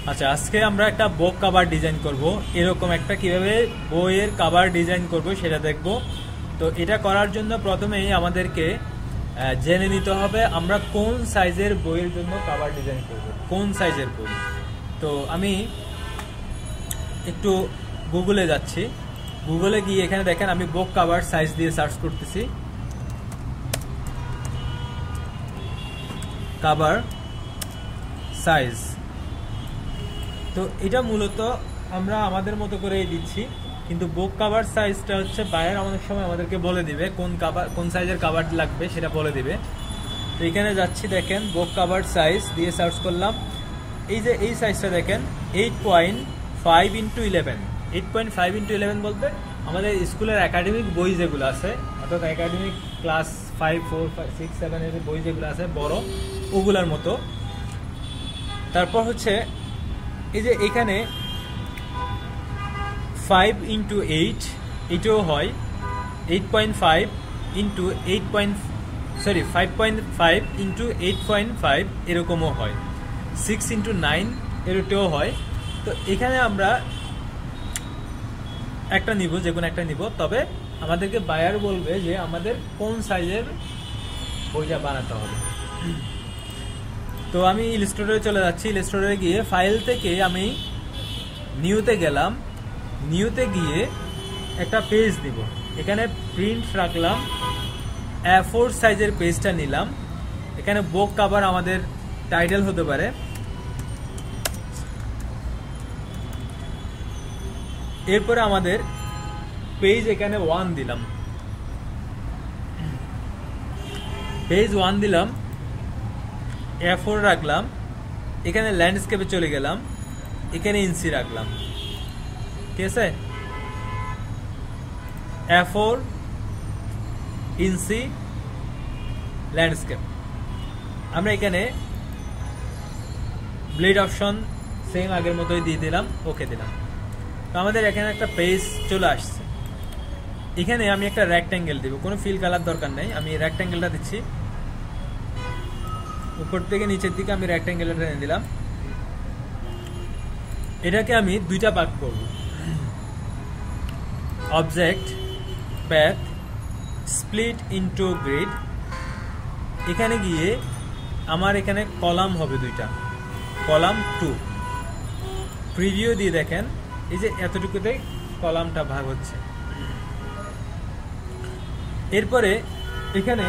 আচ্ছা, আজকে আমরা একটা বুক কভার ডিজাইন করব। এরকম একটা কিভাবে বইয়ের কভার ডিজাইন করব সেটা দেখব। তো এটা করার জন্য প্রথমেই আমাদেরকে জেনে নিতে হবে আমরা কোন সাইজের বইয়ের জন্য কভার ডিজাইন করব, কোন সাইজের বই। তো আমি একটু গুগলে যাচ্ছি। গুগলে গিয়ে এখানে দেখেন আমি বুক কভার সাইজ দিয়ে সার্চ করতেছি, কভার সাইজ। তো এটা মূলত আমরা আমাদের মতো করেই দিচ্ছি, কিন্তু বুক কভার সাইজটা হচ্ছে বায়ার অনেক সময় আমাদেরকে বলে দিবে কোন সাইজের কভার লাগবে সেটা বলে দিবে। তো এখানে যাচ্ছি, দেখেন বুক কভার সাইজ দিয়ে সার্চ করলাম। এই যে এই সাইজটা দেখেন 8.5x11। 8.5x11 বলতে আমাদের স্কুলের একাডেমিক বই যেগুলো আছে, অর্থাৎ একাডেমিক ক্লাস 5, 4, 5, 6, 7 এর বই যেগুলো আছে বড়, ওগুলার মতো। তারপর হচ্ছে এই যে এখানে 5x8 এটাও হয়, 5.5x8.5 এরকমও হয়, 6x9 এরটাও হয়। তো এখানে আমরা একটা নিব, যে কোনো একটা নিব, তবে আমাদেরকে বায়ার বলবে যে আমাদের কোন সাইজের বইটা বানাতে হবে। তো আমি ইলাস্ট্রেটরে চলে যাচ্ছি। ইলাস্ট্রেটরে গিয়ে ফাইল থেকে আমি নিউতে গেলাম। নিউতে গিয়ে একটা পেজ দিব, এখানে প্রিন্ট রাখলাম, A4 সাইজের পেজটা নিলাম। এখানে বুক কভার আমাদের টাইটেল হতে পারে। এরপরে আমাদের পেজ এখানে 1 দিলাম, পেজ 1 দিলাম, A4 রাখলাম। এখানে ল্যান্ডস্কেপে চলে গেলাম, এখানে ইঞ্চি রাখলাম, ঠিক আছে। A4 ইঞ্চি ল্যান্ডস্কেপ। আমরা এখানে ব্লেড অপশন সেম আগের মতোই দিয়ে দিলাম, ওকে দিলাম। তো আমাদের এখানে একটা পেজ চলে আসছে। এখানে আমি একটা রেক্ট্যাঙ্গেল দিব, কোনো ফিল কালার দরকার নেই, আমি রেক্ট্যাঙ্গেলটা দিচ্ছি। উপর থেকে নিচের দিকে আমি রেক্ট্যাঙ্গেলটা টেনে দিলাম। এটাকে আমি দুইটা ভাগ করব, object path split into grid. এখানে গিয়ে আমার এখানে কলাম হবে দুইটা, কলাম 2। প্রিভিউ দিয়ে দেখেন এই যে এতটুকুতে কলামটা ভাগ হচ্ছে। এরপরে এখানে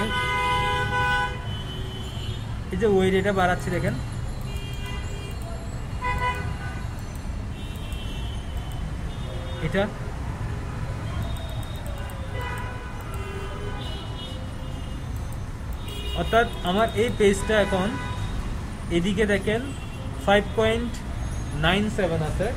এই যে ওয়েট এটা বাড়াচ্ছি, দেখেন এটা অর্থাৎ আমার এই পেজটা এখন এদিকে দেখেন 5.97 আছে,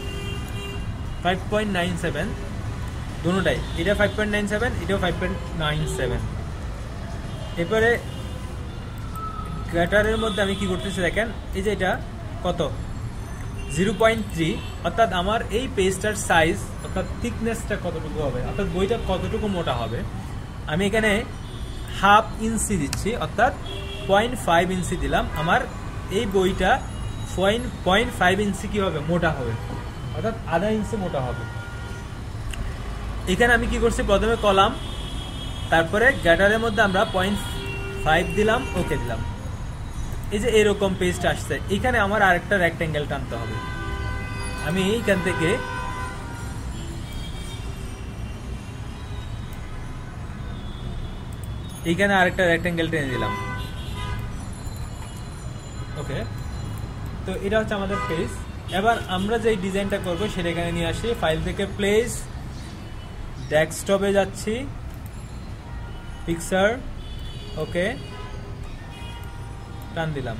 5.97 দুটোটাই, এটা 5.97, এটাও 5.97। এরপরে গ্যাটারের মধ্যে আমি কি করতেছি দেখেন, এই যে এটা কত 0.3, অর্থাৎ আমার এই পেজটার সাইজ অর্থাৎ থিকনেসটা কতটুকু হবে, অর্থাৎ বইটা কতটুকু মোটা হবে। আমি এখানে হাফ ইঞ্চি দিচ্ছি, অর্থাৎ 0.5 ইঞ্চি দিলাম। আমার এই বইটা 0.5 ইঞ্চি কি হবে, মোটা হবে, অর্থাৎ আধা ইঞ্চি মোটা হবে। এখানে আমি কি করছি, প্রথমে কলাম, তারপরে গ্যাটারের মধ্যে আমরা 0.5 দিলাম, ওকে দিলাম। এই যে এরকম পেজটা আসছে। এখানে আমার আরেকটা রেক্ট্যাঙ্গেল টানতে হবে। আমি এইখান থেকে এইখানে আরেকটা রেক্ট্যাঙ্গেল টেনে দিলাম, ওকে। তো এটা হচ্ছে আমাদের পেজ। এবার আমরা যে ডিজাইনটা করব সেটা এখানে নিয়ে আসি। ফাইল থেকে প্লেস, ডেস্কটপে যাচ্ছি, পিকচার, ওকে, টান দিলাম।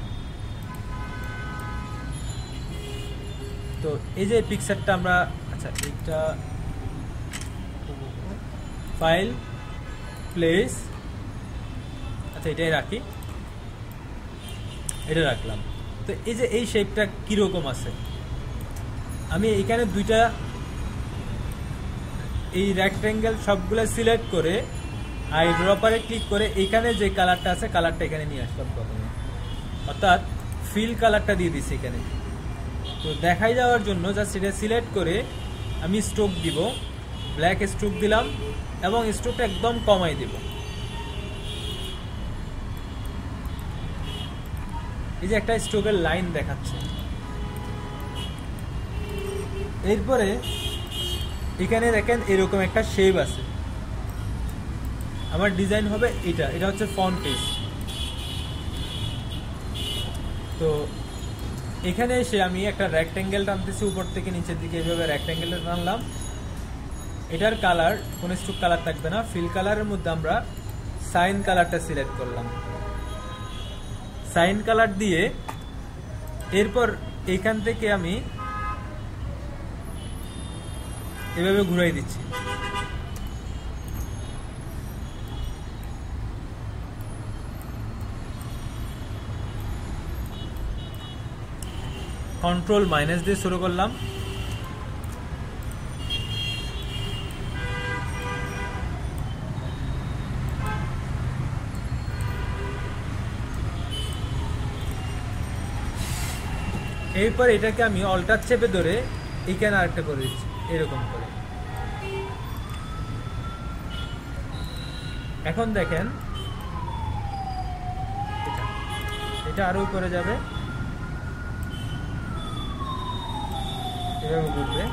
তো এই যে পিকচারটা আমরা, আচ্ছা এইটা ফাইল প্লেস, আচ্ছা এটাই রাখি, এটা রাখলাম। তো এই যে এই শেপটা কিরকম আছে, আমি এখানে দুইটা এই রেক্ট্যাঙ্গেল সবগুলো সিলেক্ট করে আই ড্রপারে ক্লিক করে এখানে যে কালারটা আছে কালারটা এখানে নিয়ে আসলাম প্রথমে, অর্থাৎ ফিল কালারটা দিয়ে দিচ্ছি এখানে। তো দেখাই যাওয়ার জন্য জাস্ট এটা সিলেক্ট করে আমি স্ট্রোক দিব, ব্ল্যাক স্ট্রোক দিলাম এবং স্ট্রোকটা একদম কমাই দিব। এই যে একটা স্ট্রোকের লাইন দেখাচ্ছে। এরপরে এখানে দেখেন এরকম একটা শেপ আছে, আমার ডিজাইন হবে এটা হচ্ছে ফন্ট পেজ। তো এখানে এসে আমি একটা রেক্ট্যাঙ্গেল টানতেছি উপর থেকে নিচের দিকে, এইভাবে রেক্ট্যাঙ্গেলটা টানলাম। এটার কালার কোনো স্ট্রোক কালার থাকবে না, ফিল কালারের মধ্যে আমরা সাইন কালারটা সিলেক্ট করলাম। সাইন কালার দিয়ে এরপর এখান থেকে আমি এভাবে ঘুরাই দিচ্ছি। কন্ট্রোল মাইনাস দিয়ে শুরু করলাম। এরপর এটাকে আমি অল্টার চেপে ধরে এখানে আরেকটা করে দিচ্ছি এরকম করে। এখন দেখেন এটা আরো উপরে যাবে, এভাবে ঘুরবে।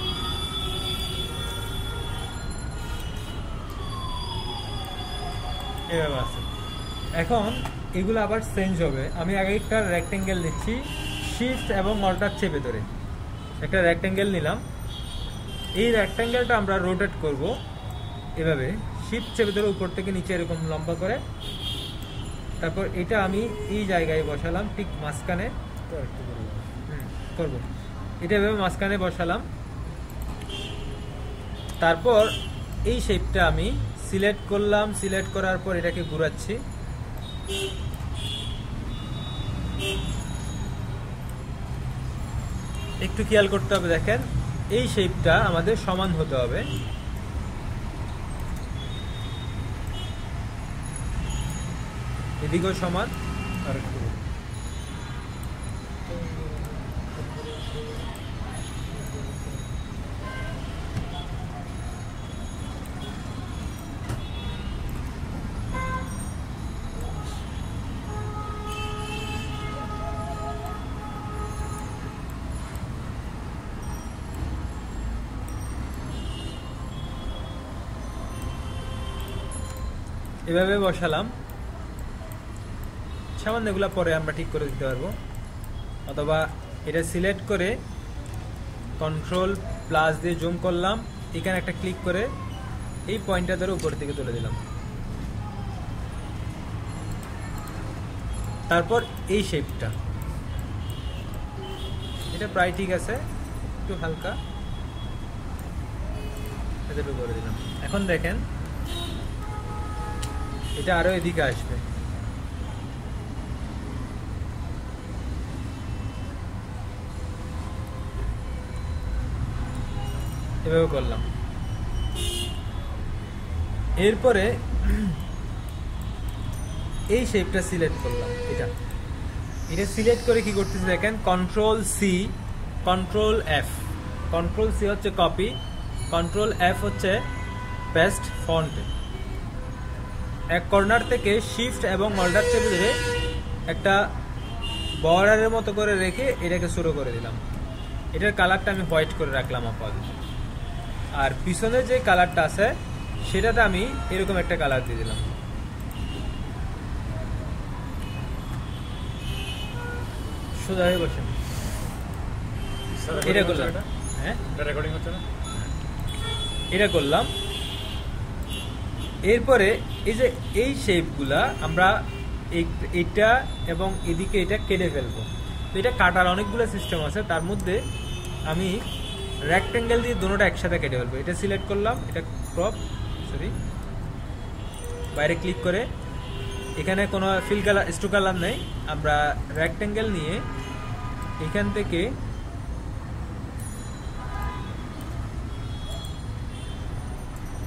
এভাবে আছে। এখন এগুলো আবার চেঞ্জ হবে। আমি আগে একটা রেক্ট্যাঙ্গেল নিচ্ছি, শিফট এবং অল্টার চেপে ধরে একটা রেক্ট্যাঙ্গেল নিলাম। এই রেক্ট্যাঙ্গেলটা আমরা রোটেট করব এভাবে, শিফট চেপে ধরে উপর থেকে নিচে এরকম লম্বা করে। তারপর এটা আমি এই জায়গায় বসালাম, ঠিক মাঝখানে করব, এটা এভাবে মাঝখানে বসালাম। তারপর এই শেপটা আমি সিলেক্ট করলাম, সিলেক্ট করার পর এটাকে ঘুরাচ্ছি। একটু খেয়াল করতে হবে, দেখেন এই শেপটা আমাদের সমান হতে হবে। এদিকেও সমান, আর একটু এভাবে বসালাম। সামান্য এগুলো পরে আমরা ঠিক করে দিতে পারবো, অথবা এটা সিলেক্ট করে কন্ট্রোল প্লাস দিয়ে জুম করলাম, এখানে একটা ক্লিক করে এই পয়েন্টটা ধরে উপর দিকে তুলে দিলাম। তারপর এই শেপটা, এটা প্রায় ঠিক আছে, একটু হালকা এতটুকু করে দিলাম। এখন দেখেন এটা আরো এদিকে আসবে। এভাবে করলাম। এরপরে এই শেপটা সিলেক্ট করলাম, এটা সিলেক্ট করে কি করতেছি দেখেন, control C, control F. Control C হচ্ছে কপি, কন্ট্রোল এফ হচ্ছে পেস্ট ফন্টে। এক কর্নার থেকে শিফট এবং অল্টার চেপে ধরে একটা বর্ডারের মতো করে রেখে এটাকে শুরু করে দিলাম। এটার কালারটা আমি হোয়াইট করে রাখলাম আপাতত। আর পিছনে যে কালারটা আছে সেটাতে আমি এরকম একটা কালার দিয়ে দিলাম। সোজা হয়ে বসেন, এটা করলাম। হ্যাঁ, রেকর্ডিং হচ্ছে না, এটা করলাম। এরপরে এই যে এই শেপগুলা আমরা এইটা এবং এদিকে এটা কেটে ফেলবো। তো এটা কাটার অনেকগুলো সিস্টেম আছে, তার মধ্যে আমি রেক্ট্যাঙ্গেল দিয়ে দুটোটা একসাথে কেটে ফেলবো। এটা সিলেক্ট করলাম, এটা ক্রপ, বাইরে ক্লিক করে এখানে কোনো ফিল কালার, স্ট্রোক কালার নেই, আমরা রেক্ট্যাঙ্গেল নিয়ে এখান থেকে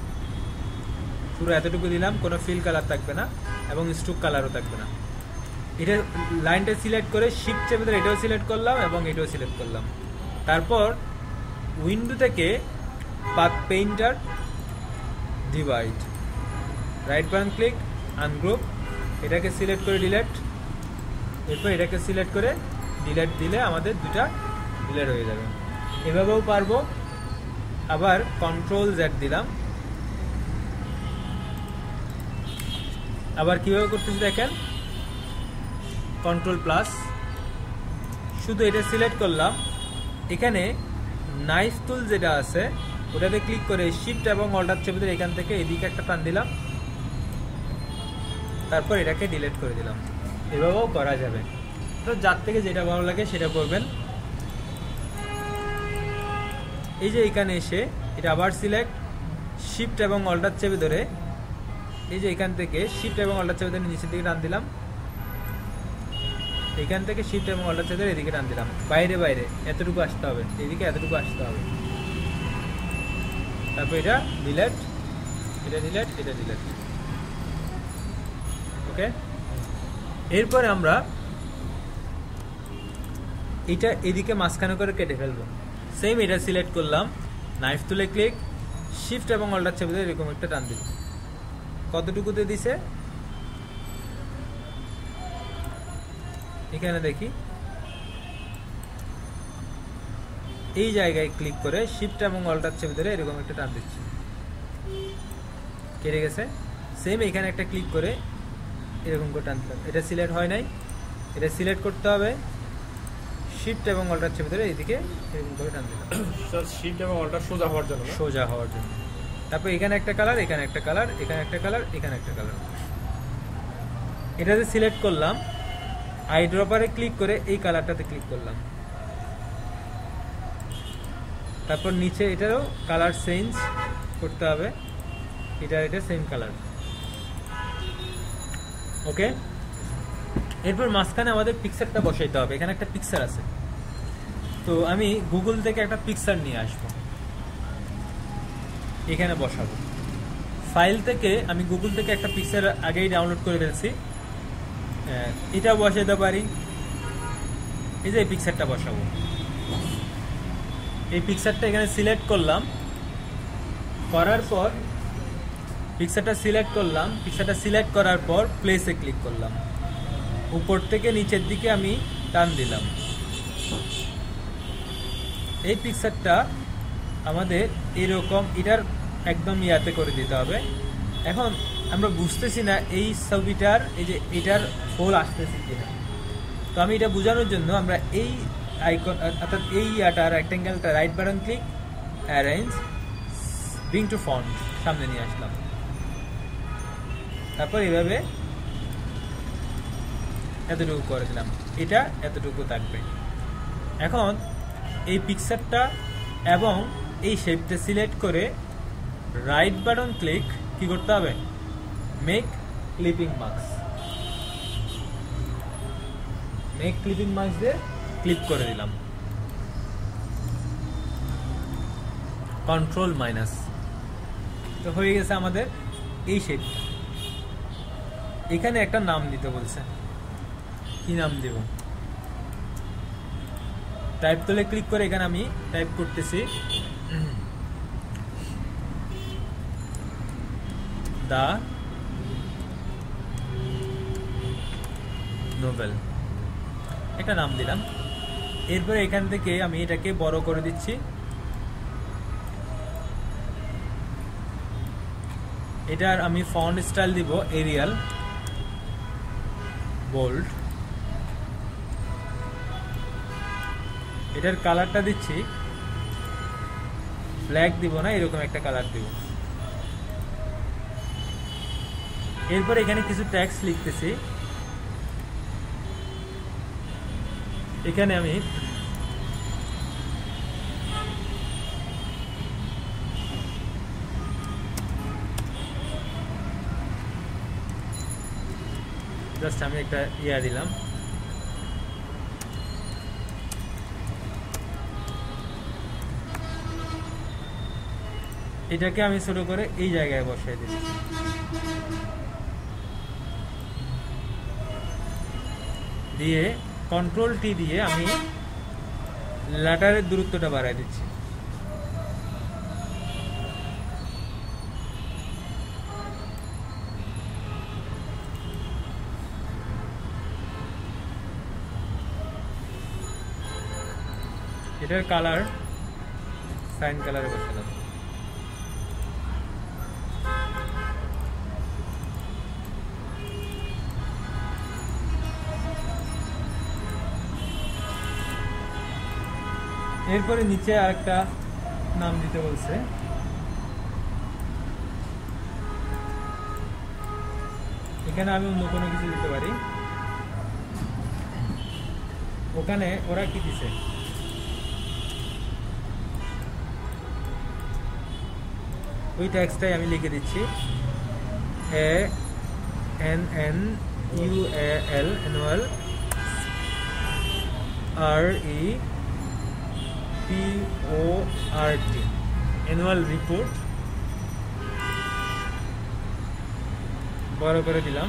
পুরো এতটুকু দিলাম, কোনো ফিল কালার থাকবে না এবং স্ট্রোক কালারও থাকবে না। এটা লাইনটা সিলেক্ট করে শিফট চেপে ধরে এটাও সিলেক্ট করলাম এবং এটাও সিলেক্ট করলাম। তারপর উইন্ডো থেকে path painter divide, right button click, ungroup, এটাকে সিলেক্ট করে ডিলেট, এরপর এটাকে সিলেক্ট করে ডিলেট দিলে আমাদের দুটা ডিলেট হয়ে যাবে। এভাবেও পারবো। আবার কন্ট্রোল জেড দিলাম। আবার কিভাবে করতেছি দেখেন, কন্ট্রোল প্লাস, শুধু এটা সিলেক্ট করলাম, এখানে নাইফ টুল যেটা আছে ওটাতে ক্লিক করে শিফট এবং অল্টার চেপে ধরে এখান থেকে এদিকে একটা টান দিলাম, তারপর এটাকে ডিলিট করে দিলাম। এভাবেও করা যাবে। তো যার থেকে যেটা ভালো লাগে সেটা করবেন। এই যে এখানে এসে এটা আবার সিলেক্ট, শিফট এবং অল্টার চেপে ধরে এই যে এখান থেকে শিফট এবং অল্টার চেপে ধরে নিচের দিকে টান দিলাম, এখান থেকে শিফট এবং অল্টার চেপে ধরে এদিকে টান দিলাম, বাইরে বাইরে এতটুকু আসতে হবে, এদিকে এতটুকু আসতে হবে। তারপর এটা ডিলেট, এটা ডিলেট, এটা ডিলেট। ওকে, এরপরে আমরা এটা এদিকে মাঝখানে করে কেটে ফেলবো। সেম এটা সিলেক্ট করলাম, নাইফ তুলে ক্লিক, শিফট এবং অল্টার চেপে ধরে এরকম একটা টান দিল। কতটুকুতে দিছে এখানে দেখি, এই জায়গায় ক্লিক করে শিফট এবং অল্টার চেপে ধরে এরকম একটা টান দিচ্ছি, কেটে গেছে। সেম এখানে একটা ক্লিক করে এরকম করে টান দিলাম, এটা সিলেক্ট হয় নাই, এটা সিলেক্ট করতে হবে, শিফট এবং অল্টার চেপে ধরে এদিকে এরকম করে টান দিলাম, শিফট এবং অল্টার সোজা হওয়ার জন্য, সোজা হওয়ার জন্য। তারপর এখানে একটা কালার, এখানে একটা কালার, এখানে একটা কালার, এখানে একটা কালার, এটাতে সিলেক্ট করলাম, আই ড্রপারে ক্লিক করে এই কালারটাতে ক্লিক করলাম, তারপর নিচে এটারও কালার চেঞ্জ করতে হবে, এটা সেম কালার। ওকে, এরপর মাঝখানে আমাদের পিকচারটা বসাইতে হবে। এখানে একটা পিকচার আছে, তো আমি গুগল থেকে একটা পিকচার নিয়ে আসবো, এখানে বসাবো। ফাইল থেকে আমি গুগল থেকে একটা পিকচার আগেই ডাউনলোড করে ফেলছি, এটা বসাইতে পারি। এই যে এই পিকচারটা বসাবো, এই পিকচারটা এখানে সিলেক্ট করলাম, করার পর পিকচারটা সিলেক্ট করলাম, পিকচারটা সিলেক্ট করার পর প্লেসে ক্লিক করলাম, উপর থেকে নিচের দিকে আমি টান দিলাম। এই পিকচারটা আমাদের এরকম এটার একদম ইয়াতে করে দিতে হবে। এখন আমরা বুঝতেছি না এই ছবিটার এই যে এটার ফল আসতেছে কিনা, তো আমি এটা বোঝানোর জন্য আমরা এই আইকন অর্থাৎ এই ইয়াটা রেক্টেঙ্গেলটা right button click, arrange, bring to front সামনে নিয়ে আসলাম, তারপর এইভাবে এতটুকু করে দিলাম, এটা এতটুকু থাকবে। এখন এই পিকচারটা এবং এই শেপটা সিলেক্ট করে রাইট বাটন ক্লিক কি করতে হবে, make clipping marks, make clipping marks দিয়ে ক্লিক করে দিলাম, কন্ট্রোল মাইনাস, তো হয়ে গেছে আমাদের এই শেপটা। এখানে একটা নাম দিতে বলছে, কি নাম দেব, টাইপ তুলে ক্লিক করে এখানে আমি টাইপ করতেছি দ্য নোবেল, একটা নাম দিলাম। এরপরে এখান থেকে আমি এটাকে বড় করে দিচ্ছি, এটার আমি ফন্ট স্টাইল দিব এরিয়াল, বোল্ড, এটার কালারটা দিচ্ছি ব্ল্যাক দিব না, এরকম একটা কালার দিব। এরপর এখানে কিছু ট্যাক্স লিখতেছি, এখানে আমি জাস্ট আমি একটা ইয়া দিলাম, এটাকে আমি ছোট করে এই জায়গায় বসাই দিচ্ছি। দিয়ে কন্ট্রোল টি দিয়ে আমি ল্যাটারের দূরত্বটা বাড়াই দিচ্ছি। এটার কালার সাইন কালারে বসালাম। এরপরে নিচে আরেকটা নাম দিতে বলছে, এখানে আমি অন্য কোনো কিছু দিতে পারি। ওখানে ওরা কি দিছে, ওই ট্যাক্সটাই আমি লিখে দিচ্ছি, ANNUAL annual REPORT annual report বড় করে দিলাম।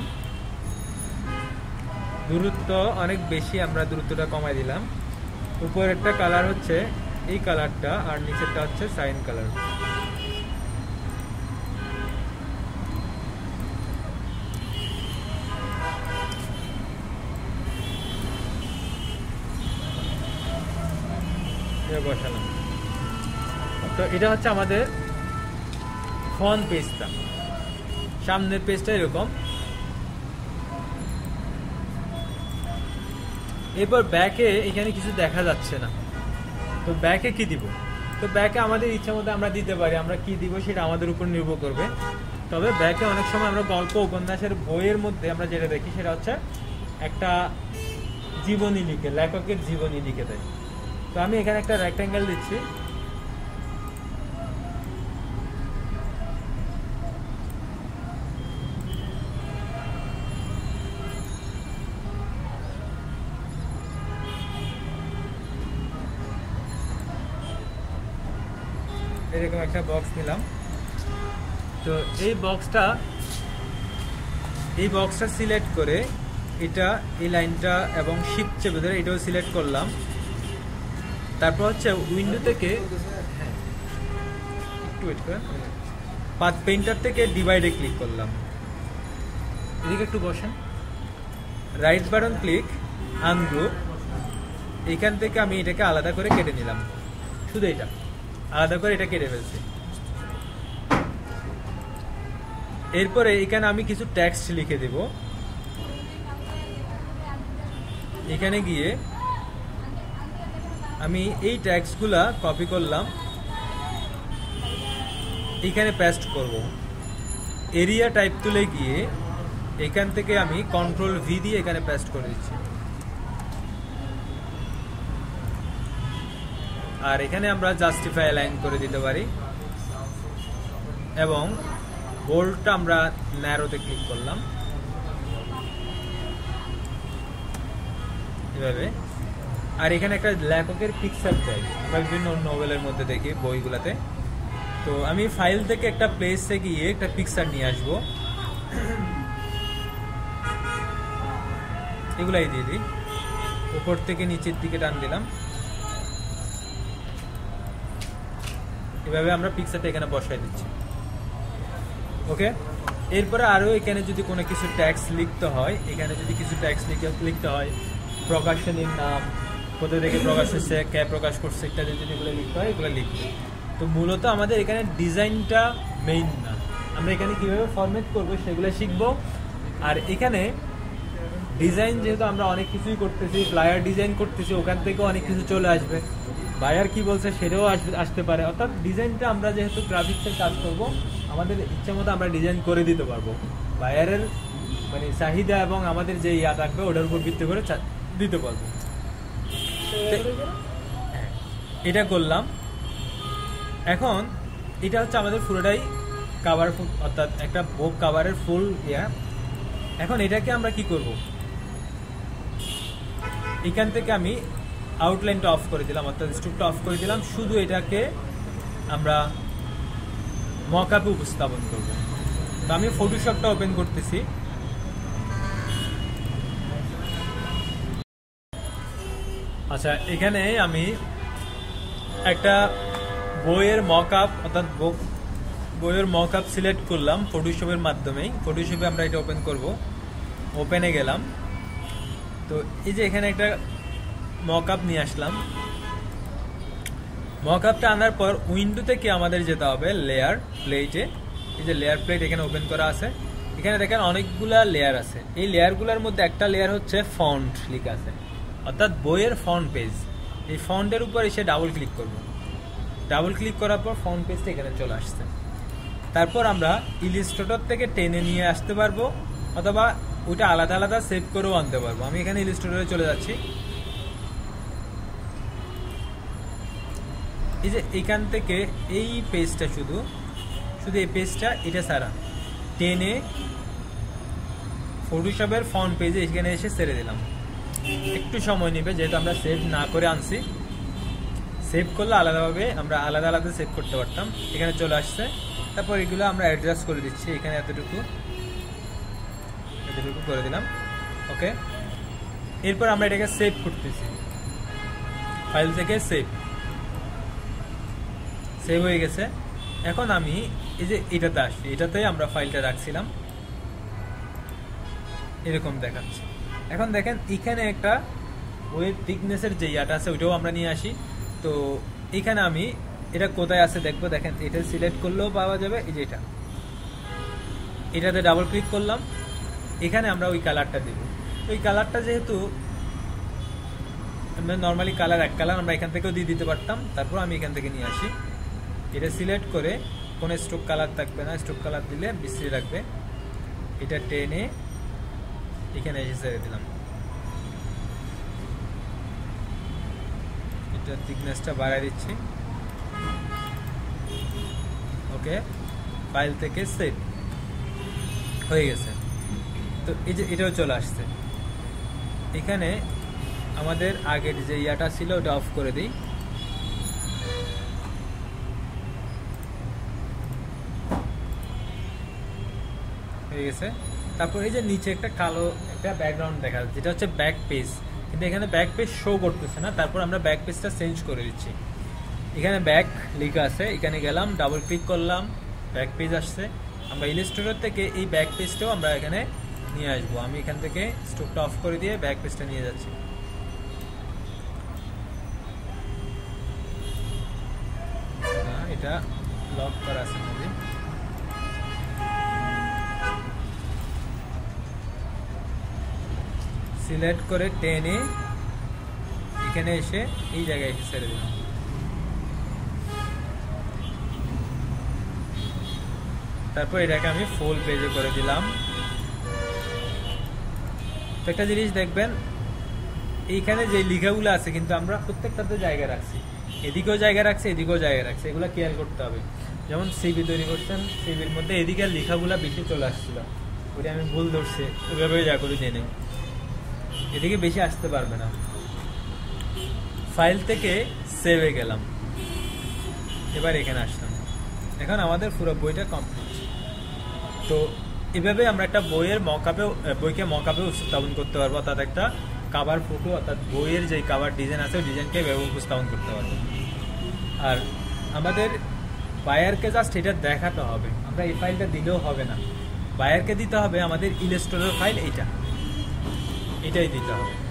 দূরত্ব অনেক বেশি, আমরা দূরত্বটা কমাই দিলাম। উপরেরটা কালার হচ্ছে এই কালারটা, আর নিচেরটা হচ্ছে সাইন কালার। বসালাম। তো এটা হচ্ছে আমাদের ফ্রন্ট পেজটা। সামনের পেজটা এরকম। এরপর ব্যাকে এখানে কিছু দেখা যাচ্ছে না, তো ব্যাকে কি দিব? তো ব্যাকে আমাদের ইচ্ছা মতো আমরা দিতে পারি, আমরা কি দিব সেটা আমাদের উপর নির্ভর করবে। তবে ব্যাকে অনেক সময় আমরা গল্প উপন্যাসের বইয়ের মধ্যে আমরা যেটা দেখি সেটা হচ্ছে একটা জীবনী লিখে, লেখকের জীবনী লিখে দেয়। তো আমি এখানে একটা রেক্ট্যাঙ্গেল দিচ্ছি, এরকম একটা বক্স নিলাম। তো এই বক্সটা সিলেক্ট করে এটা এই লাইনটা এবং শিফট চেপে ধরে এটাও সিলেক্ট করলাম। তারপর হচ্ছে উইন্ডো থেকে পাথ পেইন্টার থেকে ডিভাইডে ক্লিক করলাম। এদিকে একটু বসেন, রাইট বাটন ক্লিক, আনগ্রুপ। এখান থেকে আমি এটাকে আলাদা করে কেটে নিলাম, শুধু এটা আলাদা করে এটা কেটে ফেলছি। এরপরে এখানে আমি কিছু টেক্সট লিখে দেব। এখানে গিয়ে আমি এই ট্যাক্সগুলা কপি করলাম, এখানে পেস্ট করব। এরিয়া টাইপ তুলে গিয়ে এখান থেকে আমি কন্ট্রোল ভি দিয়ে এখানে পেস্ট করে দিচ্ছি। আর এখানে আমরা জাস্টিফাই অ্যালাইন করে দিতে পারি এবং বোল্ডটা আমরা ন্যারোতে ক্লিক করলাম এভাবে। আর এখানে একটা লেখকের পিকচার চাই, আমরা বিভিন্ন নোভেলের মধ্যে দেখি, বইগুলাতে। তো আমি ফাইল থেকে একটা প্লেসে গিয়ে একটা পিকচার নিয়ে আসবো, এগুলাই দিয়ে দিই। উপর থেকে নিচের দিকে টান দিলাম, এভাবে আমরা পিকচারটা এখানে বসাই দিচ্ছি। ওকে, এরপরে আরও এখানে যদি কোনো কিছু ট্যাক্স লিখতে হয়, এখানে যদি কিছু ট্যাক্স লিখতে হয়, প্রকাশনীর নাম, কোথা থেকে প্রকাশ হচ্ছে, কে প্রকাশ করছে ইত্যাদি যদি এগুলো লিখতে হয়, এগুলো লিখতে। তো মূলত আমাদের এখানে ডিজাইনটা মেইন না, আমরা এখানে কীভাবে ফরম্যাট করবো সেগুলো শিখবো। আর এখানে ডিজাইন যেহেতু আমরা অনেক কিছুই করতেছি, ফ্লায়ার ডিজাইন করতেছি, ওখান থেকেও অনেক কিছু চলে আসবে। বায়ার কি বলছে সেটাও আসতে পারে। অর্থাৎ ডিজাইনটা আমরা যেহেতু গ্রাফিক্সের কাজ করব, আমাদের ইচ্ছা মতো আমরা ডিজাইন করে দিতে পারবো। বায়ারের মানে চাহিদা এবং আমাদের যে ইয়া থাকবে ওটার উপর ভিত্তি করে দিতে পারবো। এটা করলাম। এখন এটা হচ্ছে আমাদের পুরোটাই কাভার, অর্থাৎ একটা বুক কাভারের ফুল ইয়া। এখন এটাকে আমরা কি করব, এখান থেকে আমি আউটলাইনটা অফ করে দিলাম, অর্থাৎ স্ট্রোকটা অফ করে দিলাম। শুধু এটাকে আমরা মকআপে উপস্থাপন করব। তো আমি ফটোশপটা ওপেন করতেছি। আচ্ছা, এখানে আমি একটা বইয়ের মকআপ অর্থাৎ বইয়ের মকআপ সিলেক্ট করলাম ফটোশপের মাধ্যমেই। ফটোশপে আমরা এটা ওপেন করব। ওপেনে গেলাম, তো এই যে এখানে একটা মকআপ নিয়ে আসলাম। মকআপটা আনার পর উইন্ডো থেকে আমাদের যেতে হবে লেয়ার প্লেটে। এই যে লেয়ার প্লেট এখানে ওপেন করা আছে। এখানে দেখেন অনেকগুলা লেয়ার আছে। এই লেয়ারগুলোর মধ্যে একটা লেয়ার হচ্ছে ফন্ট লেখা আছে, অর্থাৎ বইয়ের ফন্ট পেজ। এই ফন্টের উপর এসে ডাবল ক্লিক করব। ডাবল ক্লিক করার পর ফন্ট পেজটা এখানে চলে আসছে। তারপর আমরা ইলিস্ট্রেটর থেকে টেনে নিয়ে আসতে পারবো, অথবা ওইটা আলাদা আলাদা সেভ করেও আনতে পারবো। আমি এখানে ইলিস্ট্রেটরে চলে যাচ্ছি। এই যে এখান থেকে এই পেজটা শুধু এই পেজটা এটা ছাড়া টেনে ফটোশপের ফন্ট পেজে এখানে এসে ছেড়ে দিলাম। একটু সময় নেবে, যেহেতু আমরা সেভ না করে আনছি। সেভ করলে আলাদাভাবে আমরা আলাদা আলাদা সেভ করতে পারতাম। এখানে চলে আসছে। তারপর এগুলো আমরা অ্যাডজাস্ট করে দিচ্ছি। এখানে এতটুকু করে দিলাম। ওকে, এরপর আমরা এটাকে সেভ করতেছি। ফাইল থেকে সেভ হয়ে গেছে। এখন আমি এই যে এটাতে আসছি, এটাতেই আমরা ফাইলটা রাখছিলাম, এরকম দেখাচ্ছে। এখন দেখেন এখানে একটা ওয়েব থিকনেসের যে ইয়াটা আছে ওইটাও আমরা নিয়ে আসি। তো এখানে আমি এটা কোথায় আছে দেখবো। দেখেন এটা সিলেক্ট করলেও পাওয়া যাবে। এই যে এটাতে ডাবল ক্লিক করলাম। এখানে আমরা ওই কালারটা দেব। ওই কালারটা যেহেতু আমরা নর্মালি কালার এক কালার, আমরা এখান থেকেও দিয়ে দিতে পারতাম। তারপর আমি এখান থেকে নিয়ে আসি। এটা সিলেক্ট করে কোনো স্ট্রোক কালার থাকবে না, স্ট্রোক কালার দিলে বিশ্রী রাখবে। এটা টেনে এখানে এসে ছেড়ে দিলাম। এটা থিকনেসটা বাড়ায় দিচ্ছি। ওকে, ফাইল থেকে সেভ হয়ে গেছে। তো এই যে এটাও চলে আসছে। এখানে আমাদের আগের যে ইয়াটা ছিল ওটা অফ করে দিই। হয়ে গেছে। তারপর এই যে নিচে একটা কালো একটা ব্যাকগ্রাউন্ড দেখা যাচ্ছে, যেটা হচ্ছে ব্যাক পেজ, কিন্তু এখানে ব্যাক পেজ শো করতেছে না। তারপর আমরা ব্যাক পেজটা চেঞ্জ করে দিচ্ছি। এখানে ব্যাক লেখা আছে, এখানে গেলাম, ডাবল ক্লিক করলাম, ব্যাক পেজ আসছে। আমরা ইলাস্ট্রেটর থেকে এই ব্যাক পেজটাও আমরা এখানে নিয়ে আসবো। আমি এখান থেকে স্ট্রোকটা অফ করে দিয়ে ব্যাক পেজটা নিয়ে যাচ্ছি। এটা লক করা আছে নাকি? সিলেক্ট করে টেনে এখানে এসে এই জায়গায় এসে ছেড়ে দিলাম। তারপর এটাকে আমি ফুল পেজে করে দিলাম। তো একটা জিনিস দেখবেন, এইখানে যে লেখাগুলো আছে কিন্তু আমরা প্রত্যেকটাতে জায়গা রাখছি, এদিকেও জায়গা রাখছি, এদিকেও জায়গা রাখছি। এগুলো খেয়াল করতে হবে। যেমন সিভি তৈরি করছেন, সিভির মধ্যে এদিকে লেখাগুলো বেশি চলে আসছিল, ওইটা আমি ভুল ধরছি, ওইভাবে যা করে জেনে এদিকে বেশি আসতে পারবে না। ফাইল থেকে সেভে গেলাম, এবার এখানে আসলাম। এখন আমাদের পুরো বইটা কমপ্লিট। তো এভাবে আমরা একটা বইকে মকআপে উপস্থাপন করতে পারবো, অর্থাৎ একটা কাভার ফটো, অর্থাৎ বইয়ের যে কাভার ডিজাইন আছে ওই ডিজাইনকে এভাবে উপস্থাপন করতে পারবো। আর আমাদের বায়ারকে জাস্ট এটা দেখাতে হবে, আমরা এই ফাইলটা দিলেও হবে না, বায়ারকে দিতে হবে আমাদের ইলাস্ট্রেটর ফাইল, এটাই দিতে হবে।